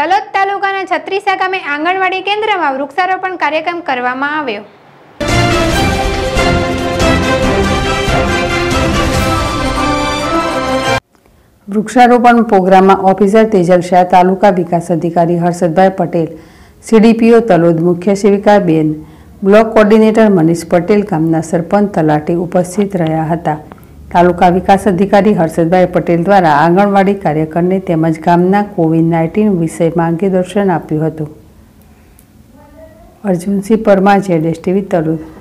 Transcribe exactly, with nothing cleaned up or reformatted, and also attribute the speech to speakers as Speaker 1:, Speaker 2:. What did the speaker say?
Speaker 1: તલોદ તાલુકાના છત્રીસા ગામે આંગણવાડી કેન્દ્રમાં વૃક્ષારોપણ કાર્યક્રમ કરવામાં આવ્યો।
Speaker 2: વૃક્ષારોપણ પ્રોગ્રામમાં ઓફિસર તેજલ શાહ, તાલુકા વિકાસ અધિકારી હર્ષદભાઈ પટેલ, સીડીપીઓ તલોદ મુખ્ય સેવિકા બેન, બ્લોક કોર્ડિનેટર મનીષ પટેલ, ગામના સરપંચ તલાટી ઉપસ્થિત રહ્યા હતા। તાલુકા વિકાસ અધિકારી હર્ષદભાઈ પટેલ દ્વારા આંગણવાડી કાર્યકરને તેમજ ગામના કોવિડ નાઇન્ટીન વિશે માર્ગદર્શન આપ્યું હતું। અર્જુનસિંહ પરમાર, જેડેશ ટીવી તલોદ।